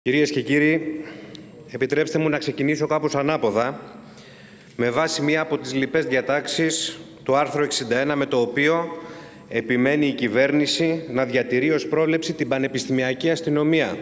Κυρίες και κύριοι, επιτρέψτε μου να ξεκινήσω κάπως ανάποδα, με βάση μία από τις λοιπές διατάξεις του άρθρου 61, με το οποίο επιμένει η κυβέρνηση να διατηρεί ως πρόβλεψη την πανεπιστημιακή αστυνομία.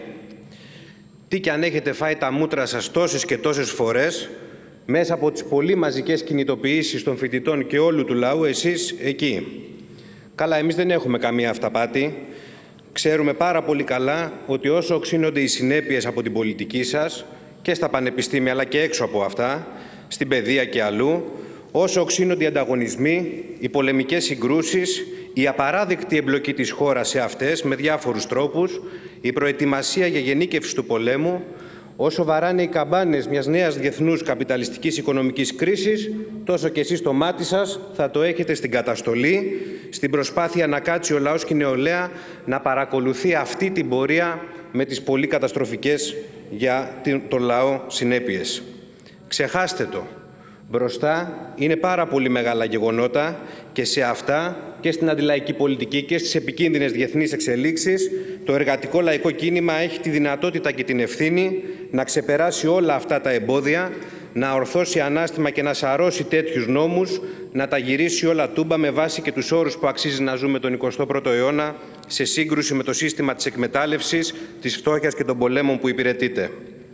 Τι κι αν έχετε φάει τα μούτρα σας τόσες και τόσες φορές, μέσα από τις πολύ μαζικές κινητοποιήσεις των φοιτητών και όλου του λαού, εσείς εκεί. Καλά, εμείς δεν έχουμε καμία αυταπάτη. Ξέρουμε πάρα πολύ καλά ότι όσο οξύνονται οι συνέπειες από την πολιτική σας και στα πανεπιστήμια αλλά και έξω από αυτά, στην παιδεία και αλλού, όσο οξύνονται οι ανταγωνισμοί, οι πολεμικές συγκρούσεις, η απαράδεκτη εμπλοκή της χώρας σε αυτές με διάφορους τρόπους, η προετοιμασία για γενίκευση του πολέμου, όσο βαράνε οι καμπάνες μιας νέας διεθνούς καπιταλιστικής οικονομικής κρίσης, τόσο και εσείς το μάτι σας θα το έχετε στην καταστολή, στην προσπάθεια να κάτσει ο λαός και η νεολαία να παρακολουθεί αυτή την πορεία με τις πολύ καταστροφικές για τον λαό συνέπειες. Ξεχάστε το. Μπροστά είναι πάρα πολύ μεγάλα γεγονότα και σε αυτά και στην αντιλαϊκή πολιτική και στις επικίνδυνες διεθνείς εξελίξεις το εργατικό λαϊκό κίνημα έχει τη δυνατότητα και την ευθύνη να ξεπεράσει όλα αυτά τα εμπόδια, να ορθώσει ανάστημα και να σαρώσει τέτοιους νόμους, να τα γυρίσει όλα τούμπα με βάση και τους όρους που αξίζει να ζούμε τον 21ο αιώνα σε σύγκρουση με το σύστημα της εκμετάλλευσης, της φτώχειας και των πολέμων που υπηρετείται.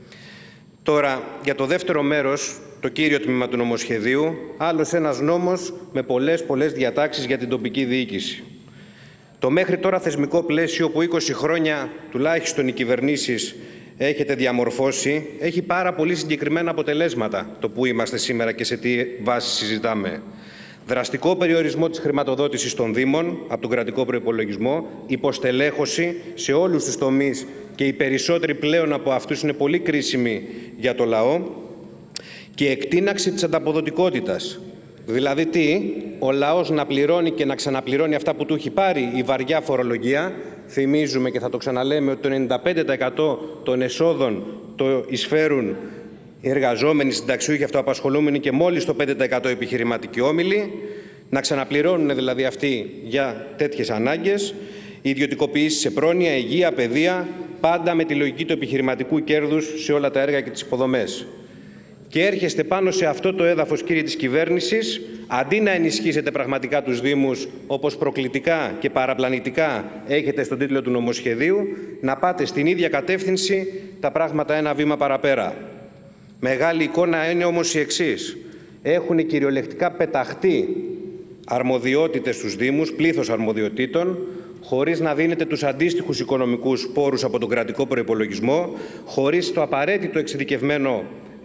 Τώρα, για το δεύτερο μέρος, το κύριο τμήμα του νομοσχεδίου, άλλος ένας νόμος με πολλές διατάξεις για την τοπική διοίκηση. Το μέχρι τώρα θεσμικό πλαίσιο που 20 χρόνια τουλάχιστον οι κυβερνήσεις έχετε διαμορφώσει, έχει πάρα πολύ συγκεκριμένα αποτελέσματα το που είμαστε σήμερα και σε τι βάση συζητάμε. Δραστικό περιορισμό της χρηματοδότησης των Δήμων από τον κρατικό προϋπολογισμό, υποστελέχωση σε όλους τους τομείς και οι περισσότεροι πλέον από αυτούς είναι πολύ κρίσιμοι για το λαό και εκτείναξη της ανταποδοτικότητας. Δηλαδή τι, ο λαός να πληρώνει και να ξαναπληρώνει αυτά που του έχει πάρει η βαριά φορολογία. Θυμίζουμε και θα το ξαναλέμε ότι το 95% των εσόδων το εισφέρουν οι εργαζόμενοι, συνταξιούχοι, αυτοαπασχολούμενοι και μόλις το 5% επιχειρηματικοί όμιλοι, να ξαναπληρώνουν δηλαδή αυτοί για τέτοιες ανάγκες, οι ιδιωτικοποιήσεις σε πρόνοια, υγεία, παιδεία, πάντα με τη λογική του επιχειρηματικού κέρδους σε όλα τα έργα και τις υποδομές. Και έρχεστε πάνω σε αυτό το έδαφος, κύριοι της κυβέρνησης, αντί να ενισχύσετε πραγματικά τους Δήμους, όπως προκλητικά και παραπλανητικά έχετε στον τίτλο του νομοσχεδίου, να πάτε στην ίδια κατεύθυνση τα πράγματα ένα βήμα παραπέρα. Μεγάλη εικόνα είναι όμως η εξής. Έχουν κυριολεκτικά πεταχτεί αρμοδιότητες στους Δήμους, πλήθος αρμοδιοτήτων, χωρίς να δίνετε τους αντίστοιχους οικονομικούς πόρους από τον κρατικό προϋπολογισμό, χωρίς το απαραίτητο εξειδικευμένο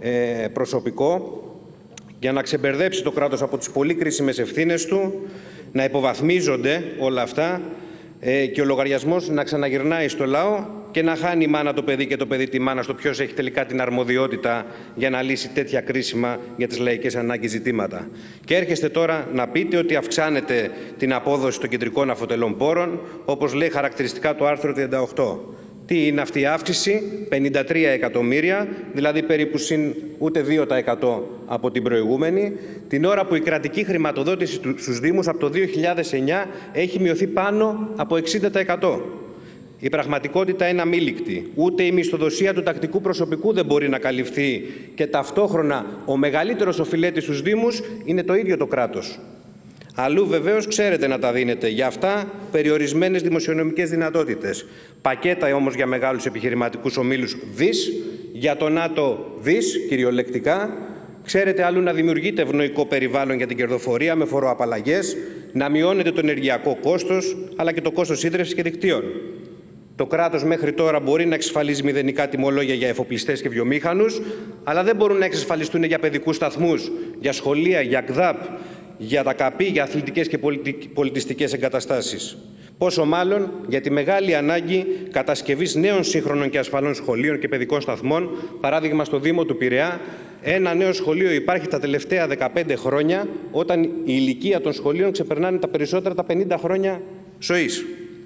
προσωπικό για να ξεμπερδέψει το κράτος από τις πολύ κρίσιμες ευθύνες του, να υποβαθμίζονται όλα αυτά και ο λογαριασμός να ξαναγυρνάει στο λαό και να χάνει η μάνα το παιδί και το παιδί τη μάνα στο ποιος έχει τελικά την αρμοδιότητα για να λύσει τέτοια κρίσιμα για τις λαϊκές ανάγκες ζητήματα. Και έρχεστε τώρα να πείτε ότι αυξάνετε την απόδοση των κεντρικών αφωτελών πόρων, όπως λέει χαρακτηριστικά το άρθρο 38. Τι είναι αυτή η αύξηση? 53 εκατομμύρια, δηλαδή περίπου συν ούτε 2% από την προηγούμενη, την ώρα που η κρατική χρηματοδότηση στους Δήμους από το 2009 έχει μειωθεί πάνω από 60%. Η πραγματικότητα είναι αμήλικτη. Ούτε η μισθοδοσία του τακτικού προσωπικού δεν μπορεί να καλυφθεί και ταυτόχρονα ο μεγαλύτερος οφειλέτης στους Δήμους είναι το ίδιο το κράτος. Αλλού βεβαίως ξέρετε να τα δίνετε. Για αυτά περιορισμένες δημοσιονομικές δυνατότητες. Πακέτα όμως για μεγάλους επιχειρηματικούς ομίλους δις, για το ΝΑΤΟ δις κυριολεκτικά. Ξέρετε αλλού να δημιουργείτε ευνοϊκό περιβάλλον για την κερδοφορία με φοροαπαλλαγές, να μειώνετε το ενεργειακό κόστος αλλά και το κόστος σύντρευσης και δικτύων. Το κράτος μέχρι τώρα μπορεί να εξασφαλίζει μηδενικά τιμολόγια για εφοπλιστές και βιομήχανους, αλλά δεν μπορούν να εξασφαλιστούν για παιδικούς σταθμούς, για σχολεία, για ΚΔΑΠ, για τα ΚΑΠΗ, για αθλητικές και πολιτιστικές εγκαταστάσεις. Πόσο μάλλον για τη μεγάλη ανάγκη κατασκευής νέων σύγχρονων και ασφαλών σχολείων και παιδικών σταθμών, παράδειγμα στο Δήμο του Πειραιά. Ένα νέο σχολείο υπάρχει τα τελευταία 15 χρόνια, όταν η ηλικία των σχολείων ξεπερνάνε τα περισσότερα τα 50 χρόνια ζωής.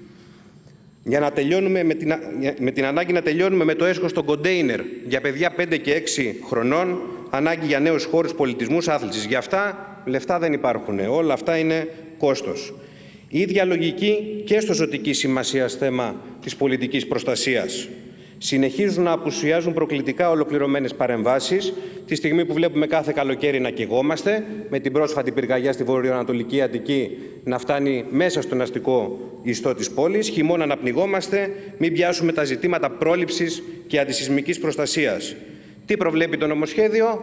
Για να τελειώνουμε με την ανάγκη να τελειώνουμε με το έσχος των κοντέινερ για παιδιά 5 και 6 χρονών, ανάγκη για νέους χώρους πολιτισμούς, άθλησης. Για αυτά λεφτά δεν υπάρχουν. Όλα αυτά είναι κόστος. Η ίδια λογική και στο ζωτική σημασία θέμα της πολιτικής προστασίας. Συνεχίζουν να απουσιάζουν προκλητικά ολοκληρωμένες παρεμβάσεις, τη στιγμή που βλέπουμε κάθε καλοκαίρι να καιγόμαστε, με την πρόσφατη πυρκαγιά στη βορειοανατολική Αττική να φτάνει μέσα στον αστικό ιστό της πόλης, χειμώνα να πνιγόμαστε, μην πιάσουμε τα ζητήματα πρόληψης και αντισυσμικής προστασίας. Τι προβλέπει το νομοσχέδιο?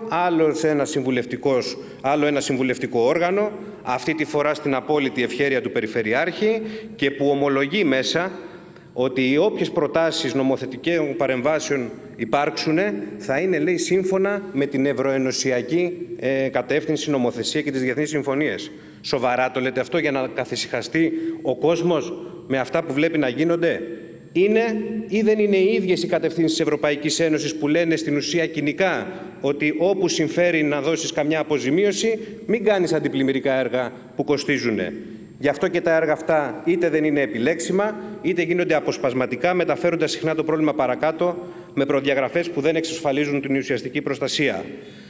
Άλλο ένα συμβουλευτικό όργανο, αυτή τη φορά στην απόλυτη ευχέρεια του Περιφερειάρχη, και που ομολογεί μέσα ότι οι όποιες προτάσεις νομοθετικών παρεμβάσεων υπάρξουν θα είναι, λέει, σύμφωνα με την ευρωενωσιακή κατεύθυνση, νομοθεσία και τις διεθνείς συμφωνίες. Σοβαρά το λέτε αυτό για να καθησυχαστεί ο κόσμος με αυτά που βλέπει να γίνονται? Είναι ή δεν είναι οι ίδιες οι κατευθύνσεις της Ευρωπαϊκής Ένωσης που λένε στην ουσία κοινικά ότι όπου συμφέρει να δώσεις καμιά αποζημίωση, μην κάνεις αντιπλημμυρικά έργα που κοστίζουν? Γι' αυτό και τα έργα αυτά είτε δεν είναι επιλέξιμα, είτε γίνονται αποσπασματικά, μεταφέροντας συχνά το πρόβλημα παρακάτω με προδιαγραφές που δεν εξασφαλίζουν την ουσιαστική προστασία.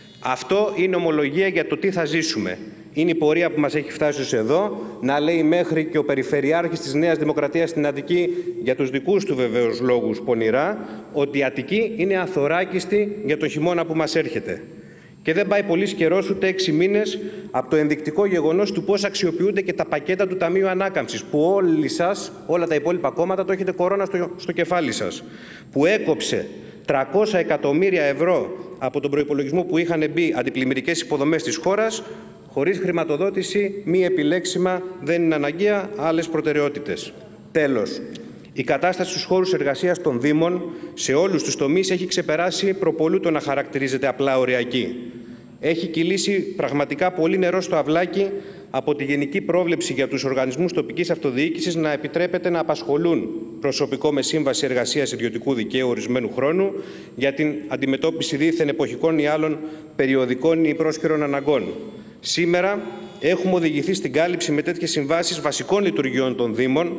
Αυτό είναι ομολογία για το τι θα ζήσουμε. Είναι η πορεία που μας έχει φτάσει ως εδώ, να λέει μέχρι και ο Περιφερειάρχης της Νέας Δημοκρατίας στην Αττική, για τους δικούς του βεβαίως λόγους πονηρά, ότι η Αττική είναι αθωράκιστη για το χειμώνα που μας έρχεται. Και δεν πάει πολύς καιρός, ούτε 6 μήνες, από το ενδεικτικό γεγονός του πώς αξιοποιούνται και τα πακέτα του Ταμείου Ανάκαμψης, που όλοι σας, όλα τα υπόλοιπα κόμματα, το έχετε κορώνα στο κεφάλι σας, που έκοψε 300 εκατομμύρια ευρώ από τον προϋπολογισμό που είχαν μπει αντιπλημμυρικές υποδομές της χώρας, χωρίς χρηματοδότηση, μη επιλέξιμα, δεν είναι αναγκαία, άλλες προτεραιότητες. Τέλος, η κατάσταση στους χώρους εργασίας των Δήμων σε όλους τους τομείς έχει ξεπεράσει προπολού το να χαρακτηρίζεται απλά οριακή. Έχει κυλήσει πραγματικά πολύ νερό στο αυλάκι από τη γενική πρόβλεψη για τους οργανισμούς τοπικής αυτοδιοίκησης να επιτρέπεται να απασχολούν προσωπικό με σύμβαση εργασίας ιδιωτικού δικαίου ορισμένου χρόνου για την αντιμετώπιση δίθεν εποχικών ή άλλων περιοδικών ή πρόσχερων αναγκών. Σήμερα έχουμε οδηγηθεί στην κάλυψη με τέτοιες συμβάσεις βασικών λειτουργιών των Δήμων,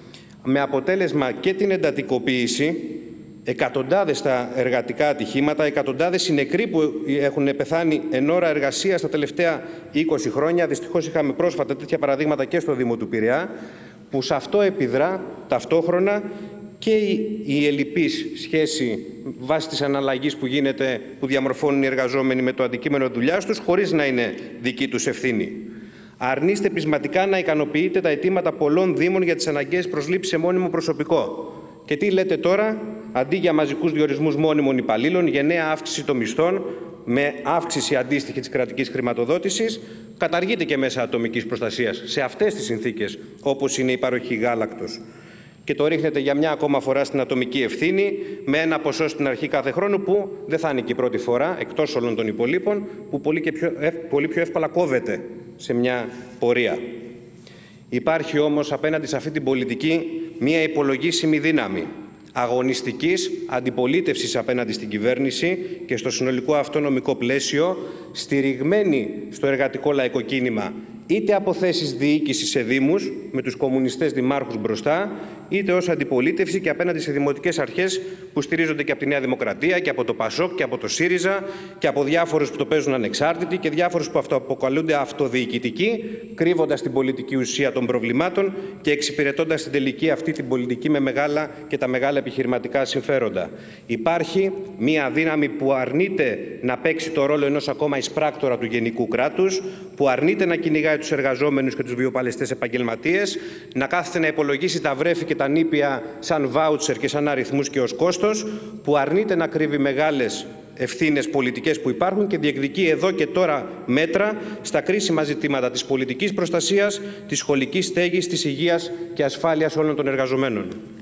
με αποτέλεσμα και την εντατικοποίηση, εκατοντάδες τα εργατικά ατυχήματα, εκατοντάδες οι νεκροί που έχουν πεθάνει εν ώρα εργασίας τα τελευταία 20 χρόνια. Δυστυχώς είχαμε πρόσφατα τέτοια παραδείγματα και στο Δήμο του Πειραιά, που σε αυτό επιδρά ταυτόχρονα και η ελλειπής σχέση βάσει της αναλλαγής που γίνεται, που διαμορφώνουν οι εργαζόμενοι με το αντικείμενο δουλειάς τους, χωρίς να είναι δική τους ευθύνη. Αρνείστε πεισματικά να ικανοποιείτε τα αιτήματα πολλών Δήμων για τις αναγκαίες προσλήψεις σε μόνιμο προσωπικό. Και τι λέτε τώρα? Αντί για μαζικούς διορισμούς μόνιμων υπαλλήλων, γενναία αύξηση των μισθών, με αύξηση αντίστοιχη της κρατικής χρηματοδότησης, καταργείται και μέσα ατομικής προστασίας σε αυτές τις συνθήκες, όπως είναι η παροχή γάλακτος. Και το ρίχνετε για μια ακόμα φορά στην ατομική ευθύνη, με ένα ποσό στην αρχή κάθε χρόνο που δεν θα είναι και η πρώτη φορά, εκτός όλων των υπολείπων, που πολύ πιο εύκολα κόβεται σε μια πορεία. Υπάρχει όμως απέναντι σε αυτή την πολιτική μια υπολογίσιμη δύναμη αγωνιστικής αντιπολίτευσης απέναντι στην κυβέρνηση και στο συνολικό αυτό νομικό πλαίσιο, στηριγμένη στο εργατικό λαϊκό κίνημα, είτε από θέσεις διοίκησης σε δήμους, με τους κομμουνιστές δημάρχους μπροστά, είτε ως αντιπολίτευση και απέναντι σε δημοτικές αρχές που στηρίζονται και από τη Νέα Δημοκρατία και από το ΠΑΣΟΚ και από το ΣΥΡΙΖΑ και από διάφορους που το παίζουν ανεξάρτητοι και διάφορους που αυτοαποκαλούνται αυτοδιοικητικοί, κρύβοντας την πολιτική ουσία των προβλημάτων και εξυπηρετώντας την τελική αυτή την πολιτική με μεγάλα και τα μεγάλα επιχειρηματικά συμφέροντα. Υπάρχει μία δύναμη που αρνείται να παίξει το ρόλο ενός ακόμα εισπράκτορα του γενικού κράτους, που αρνείται να κυνηγάει τους εργαζόμενους και τους βιοπαλαιστές επαγγελματίες, να κάθεται να υπολογίσει τα βρέφη και τα νήπια σαν βάουτσερ και σαν αριθμούς και ως κόστος, που αρνείται να κρύβει μεγάλες ευθύνες πολιτικές που υπάρχουν και διεκδικεί εδώ και τώρα μέτρα στα κρίσιμα ζητήματα της πολιτικής προστασίας, της σχολικής στέγης, της υγείας και ασφάλειας όλων των εργαζομένων.